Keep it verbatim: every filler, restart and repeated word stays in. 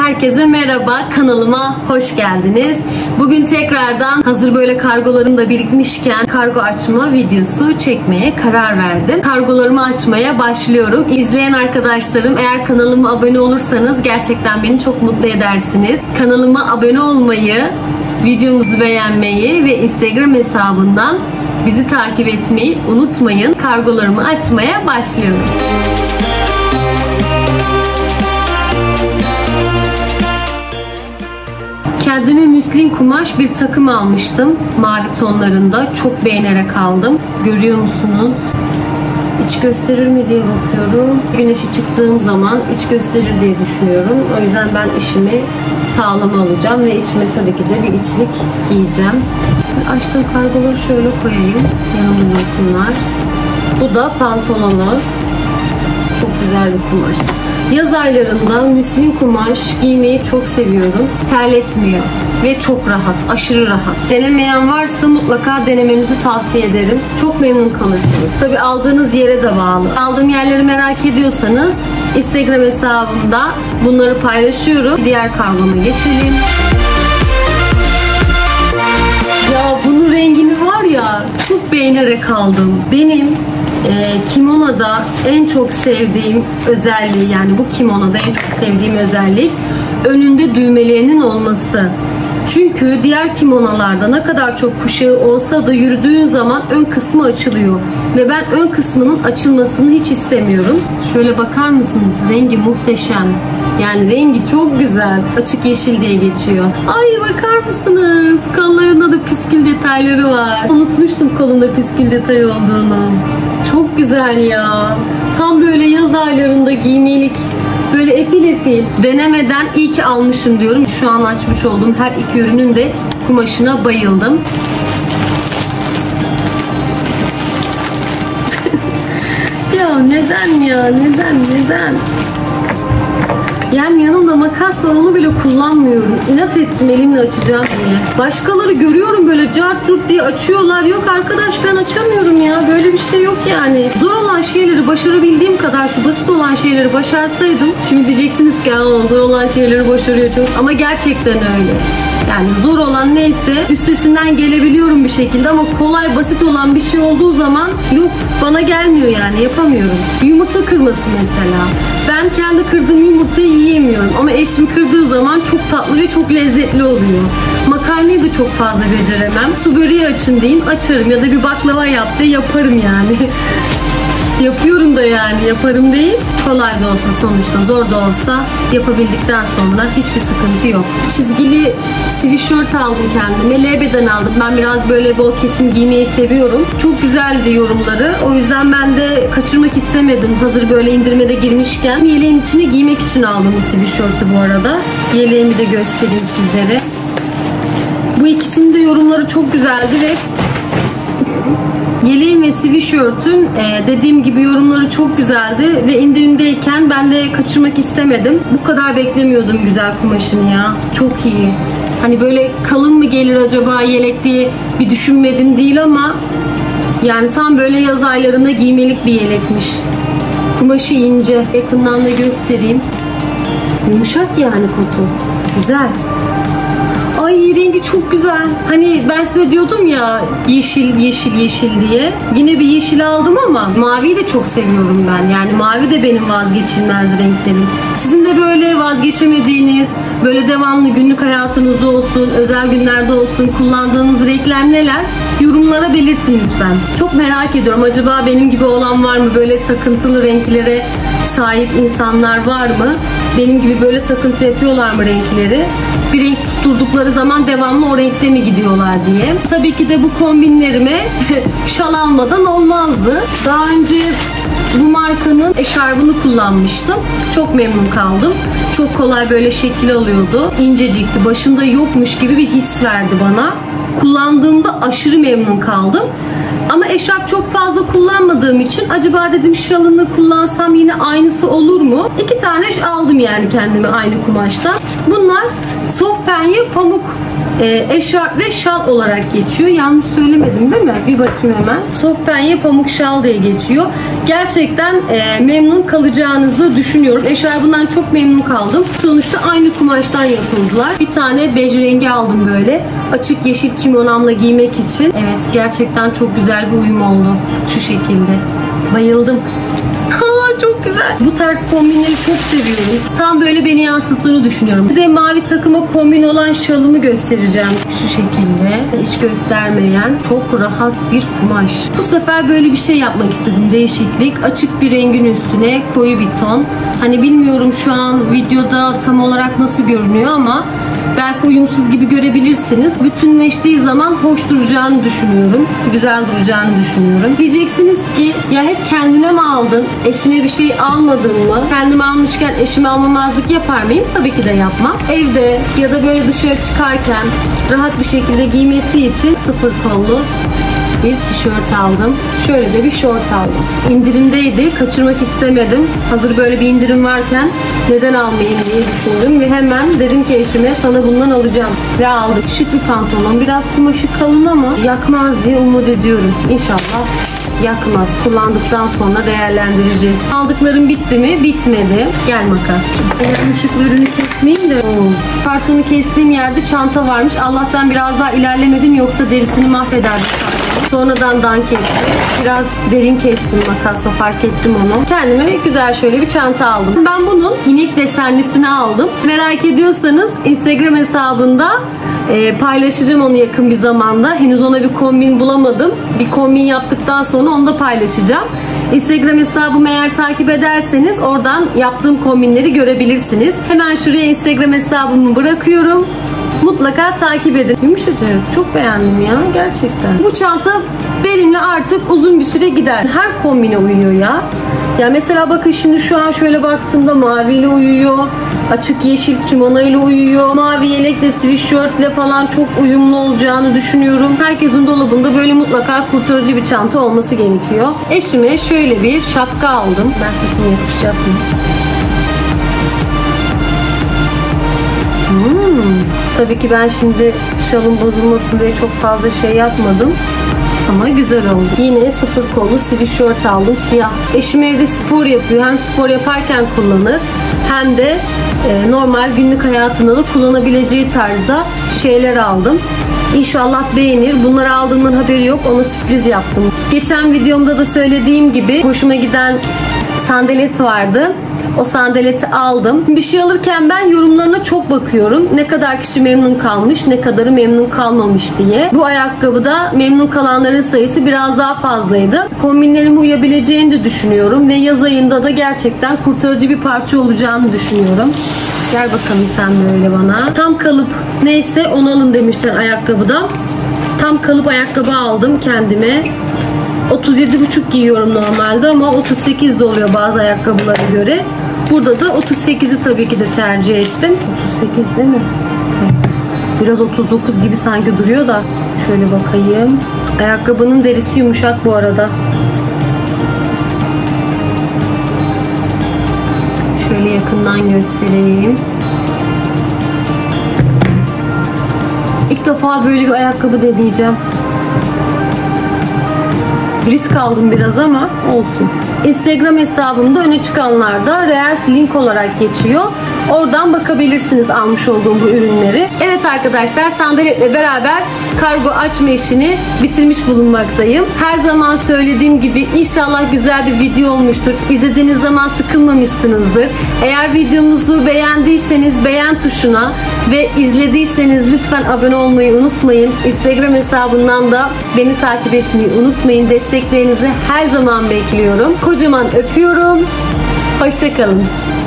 Herkese merhaba, kanalıma hoş geldiniz. Bugün tekrardan hazır böyle kargolarım da birikmişken kargo açma videosu çekmeye karar verdim. Kargolarımı açmaya başlıyorum. İzleyen arkadaşlarım, eğer kanalıma abone olursanız gerçekten beni çok mutlu edersiniz. Kanalıma abone olmayı, videomuzu beğenmeyi ve Instagram hesabından bizi takip etmeyi unutmayın. Kargolarımı açmaya başlıyorum. Kendime müslin kumaş bir takım almıştım. Mavi tonlarında. Çok beğenerek aldım. Görüyor musunuz? İç gösterir mi diye bakıyorum. Güneşe çıktığım zaman iç gösterir diye düşünüyorum. O yüzden ben işimi sağlam alacağım ve içime tabii ki de bir içlik giyeceğim. Açtığım kargoları şöyle koyayım. Yanımda bunlar. Bu da pantolonu. Çok güzel bir kumaş. Yaz aylarında müslin kumaş giymeyi çok seviyorum. Terletmiyor ve çok rahat, aşırı rahat. Denemeyen varsa mutlaka denemenizi tavsiye ederim. Çok memnun kalırsınız. Tabii aldığınız yere de bağlı. Aldığım yerleri merak ediyorsanız Instagram hesabımda bunları paylaşıyorum. Diğer kargoma geçelim. Ya bunun rengini var ya, çok beğenerek aldım. Benim E, kimonoda en çok sevdiğim özelliği, yani bu kimonoda en çok sevdiğim özellik önünde düğmelerinin olması. Çünkü diğer kimonolarda ne kadar çok kuşağı olsa da yürüdüğün zaman ön kısmı açılıyor. Ve ben ön kısmının açılmasını hiç istemiyorum. Şöyle bakar mısınız? Rengi muhteşem. Yani rengi çok güzel. Açık yeşil diye geçiyor. Ay bakar mısınız? Kollarında da püskül detayları var. Unutmuştum kolunda püskül detayı olduğunu. Çok güzel ya. Tam böyle yaz aylarında giymelik. Böyle efil efil. Denemeden iyi ki almışım diyorum. Şu an açmış olduğum her iki ürünün de kumaşına bayıldım. Ya neden ya? Neden? Neden? Yani yanımda makas var, onu bile kullanmıyorum. İnat ettim elimle açacağım diye. Başkaları görüyorum böyle cart curt diye açıyorlar. Yok arkadaş, ben açamıyorum ya. Böyle bir şey yok yani. Zor olan şeyleri başarabildiğim kadar şu basit olan şeyleri başarsaydım. Şimdi diyeceksiniz ki zor olan şeyleri başarıyor çok. Ama gerçekten öyle. Yani zor olan neyse üstesinden gelebiliyorum bir şekilde, ama kolay basit olan bir şey olduğu zaman yok, bana gelmiyor yani, yapamıyorum. Yumurta kırması mesela. Ben kendi kırdığım yumurtayı yiyemiyorum ama eşim kırdığı zaman çok tatlı ve çok lezzetli oluyor. Makarnayı da çok fazla beceremem. Su böreği açın deyin, açarım, ya da bir baklava yap de yaparım yani. Yapıyorum da yani, yaparım değil. Kolay da olsa, sonuçta zor da olsa yapabildikten sonra hiçbir sıkıntı yok. Çizgili sweatshirt aldım kendime. L B'den aldım. Ben biraz böyle bol kesim giymeyi seviyorum. Çok güzeldi yorumları. O yüzden ben de kaçırmak istemedim. Hazır böyle indirmede girmişken. Yeleğin içine giymek için aldım bu sweatshirt'ü bu arada. Yeleğimi de göstereyim sizlere. Bu ikisinin de yorumları çok güzeldi ve yeleğin ve sweatshirt'ün dediğim gibi yorumları çok güzeldi ve indirimdeyken ben de kaçırmak istemedim. Bu kadar beklemiyordum güzel kumaşını ya. Çok iyi. Hani böyle kalın mı gelir acaba yelek diye bir düşünmedim değil, ama yani tam böyle yaz aylarında giymelik bir yelekmiş. Kumaşı ince. Yakından da göstereyim. Yumuşak yani kotu. Güzel. Ay rengi çok güzel. Hani ben size diyordum ya yeşil yeşil yeşil diye. Yine bir yeşil aldım ama maviyi de çok seviyorum ben. Yani mavi de benim vazgeçilmez renklerim. Sizin de böyle vazgeçemediğiniz, böyle devamlı günlük hayatınızda olsun, özel günlerde olsun kullandığınız renkler neler? Yorumlara belirtin lütfen. Çok merak ediyorum. Acaba benim gibi olan var mı? Böyle takıntılı renklere sahip insanlar var mı? Benim gibi böyle takıntı yapıyorlar mı renkleri? Bir renk tutturdukları zaman devamlı o renkte mi gidiyorlar diye. Tabii ki de bu kombinlerime şal almadan olmazdı. Daha önce bu markanın eşarbını kullanmıştım. Çok memnun kaldım. Çok kolay böyle şekil alıyordu. İncecikti. Başında yokmuş gibi bir his verdi bana. Kullandığımda aşırı memnun kaldım. Ama eşarp çok fazla kullanmadığım için acaba dedim şalını kullansam yine aynısı olur mu? İki tane aldım yani kendime aynı kumaştan. Bunlar soft penye pamuk e, eşarp ve şal olarak geçiyor. Yanlış söylemedim değil mi? Bir bakayım hemen. Soft penye pamuk şal diye geçiyor. Gerçekten e, memnun kalacağınızı düşünüyorum. Eşarbından çok memnun kaldım. Sonuçta aynı kumaştan yapıldılar. Bir tane bej rengi aldım böyle. Açık yeşil kimonamla giymek için. Evet, gerçekten çok güzel bir uyum oldu. Şu şekilde. Bayıldım. Çok güzel. Bu tarz kombinleri çok seviyorum. Tam böyle beni yansıttığını düşünüyorum. Bir de mavi takıma kombin olan şalımı göstereceğim. Şu şekilde. Hiç göstermeyen çok rahat bir kumaş. Bu sefer böyle bir şey yapmak istedim. Değişiklik. Açık bir rengin üstüne koyu bir ton. Hani bilmiyorum şu an videoda tam olarak nasıl görünüyor ama belki uyumsuz gibi görebilirsiniz. Bütünleştiği zaman hoş duracağını düşünüyorum. Güzel duracağını düşünüyorum. Diyeceksiniz ki ya hep kendine mi aldın? Eşine bir şey almadın mı? Kendime almışken eşime almamazlık yapar mıyım? Tabii ki de yapmam. Evde ya da böyle dışarı çıkarken rahat bir şekilde giymesi için sıfır kollu bir tişört aldım. Şöyle de bir şort aldım. İndirimdeydi. Kaçırmak istemedim. Hazır böyle bir indirim varken neden almayayım diye düşündüm ve hemen dedim ki eşime sana bundan alacağım. Ve aldım. Şık bir pantolon. Biraz kumaşı kalın ama yakmaz diye umut ediyorum. İnşallah yakmaz. Kullandıktan sonra değerlendireceğiz. Aldıklarım bitti mi? Bitmedi. Gel makasçı. Yanlışlıkla ürünü kesmeyeyim de. Oo. Kartonu kestiğim yerde çanta varmış. Allah'tan biraz daha ilerlemedim yoksa derisini mahvederdi. Sonradan dank ettim. Biraz derin kestim makasla, fark ettim onu. Kendime güzel şöyle bir çanta aldım. Ben bunun inek desenlisini aldım. Merak ediyorsanız Instagram hesabında e, paylaşacağım onu yakın bir zamanda. Henüz ona bir kombin bulamadım. Bir kombin yaptıktan sonra onu da paylaşacağım. Instagram hesabımı eğer takip ederseniz oradan yaptığım kombinleri görebilirsiniz. Hemen şuraya Instagram hesabımı bırakıyorum. Mutlaka takip edin. Yumuşacık. Çok beğendim ya. Gerçekten. Bu çanta benimle artık uzun bir süre gider. Her kombine uyuyor ya. Ya mesela bakın şimdi şu an şöyle baktığımda maviyle uyuyor. Açık yeşil kimono ile uyuyor. Mavi yelekle, sweatshirtle falan çok uyumlu olacağını düşünüyorum. Herkesin dolabında böyle mutlaka kurtarıcı bir çanta olması gerekiyor. Eşime şöyle bir şapka aldım. Ben takım yakışacak mı? Hmm. Tabii ki ben şimdi şalın bozulmasın diye çok fazla şey yapmadım. Ama güzel oldu. Yine sıfır kollu sweatshirt aldım. Siyah. Eşim evde spor yapıyor. Hem spor yaparken kullanır hem de e, normal günlük hayatında da kullanabileceği tarzda şeyler aldım. İnşallah beğenir. Bunları aldığımdan haberi yok. Ona sürpriz yaptım. Geçen videomda da söylediğim gibi hoşuma giden sandalet vardı. O sandaleti aldım. Bir şey alırken ben yorumlarına çok bakıyorum. Ne kadar kişi memnun kalmış, ne kadarı memnun kalmamış diye. Bu ayakkabıda memnun kalanların sayısı biraz daha fazlaydı. Kombinlerime uyabileceğini de düşünüyorum. Ve yaz ayında da gerçekten kurtarıcı bir parça olacağını düşünüyorum. Gel bakalım sen böyle bana. Tam kalıp neyse onu alın demişler ayakkabıda. Tam kalıp ayakkabı aldım kendime. otuz yedi buçuk giyiyorum normalde ama otuz sekiz de oluyor bazı ayakkabılara göre. Burada da otuz sekizi tabii ki de tercih ettim. otuz sekiz değil mi? Evet. Biraz otuz dokuz gibi sanki duruyor da. Şöyle bakayım. Ayakkabının derisi yumuşak bu arada. Şöyle yakından göstereyim. İlk defa böyle bir ayakkabı deneyeceğim. Risk aldım biraz ama olsun. Instagram hesabımda öne çıkanlarda Reels link olarak geçiyor. Oradan bakabilirsiniz almış olduğum bu ürünleri. Evet arkadaşlar, sandaletle beraber kargo açma işini bitirmiş bulunmaktayım. Her zaman söylediğim gibi inşallah güzel bir video olmuştur. İzlediğiniz zaman sıkılmamışsınızdır. Eğer videomuzu beğendiyseniz beğen tuşuna ve izlediyseniz lütfen abone olmayı unutmayın. Instagram hesabından da beni takip etmeyi unutmayın. Desteklerinizi her zaman bekliyorum. Kocaman öpüyorum. Hoşça kalın.